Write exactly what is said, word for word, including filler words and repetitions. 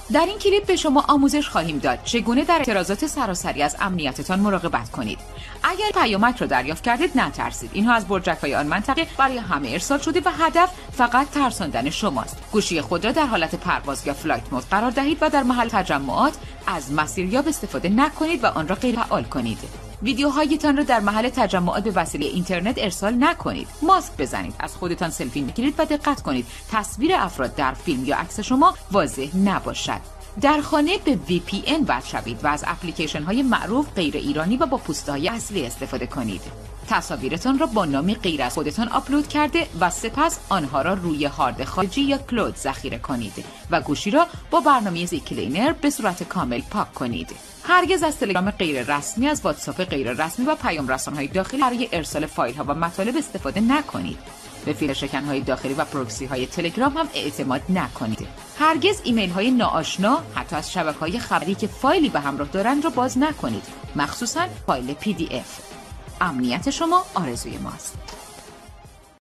در این کلیپ به شما آموزش خواهیم داد چگونه در اعتراضات سراسری از امنیتتان مراقبت کنید. اگر پیامک را دریافت کردید نترسید. اینها از برجک‌های آن منطقه برای همه ارسال شده و هدف فقط ترساندن شماست. گوشی خود را در حالت پرواز یا فلایت مود قرار دهید و در محل تجمعات از مسیریاب استفاده نکنید و آن را غیر فعال کنید. ویدیوهایتان را در محل تجمعات به وسیله اینترنت ارسال نکنید. ماسک بزنید، از خودتان سلفی بگیرید و دقت کنید تصویر افراد در فیلم یا عکس شما واضح نباشد. در خانه به وی پی ان وصل شوید و از اپلیکیشن های معروف غیر ایرانی و با پوسته های اصلی استفاده کنید. تصاویرتان را با نامی غیر از خودتان آپلود کرده و سپس آنها را روی هارد خارجی یا کلود ذخیره کنید و گوشی را با برنامه زیکلینر به صورت کامل پاک کنید. هرگز از تلگرام غیر رسمی، از واتساپ غیر رسمی و پیام رسان‌های داخلی برای ارسال فایل‌ها و مطالب استفاده نکنید. به فیلتر شکن‌های داخلی و پروکسی‌های تلگرام هم اعتماد نکنید. هرگز ایمیل‌های ناآشنا حتی از شبکه‌های خبری که فایلی به همراه دارند را باز نکنید، مخصوصاً فایل پی دی اف. امنیت شما آرزوی ماست.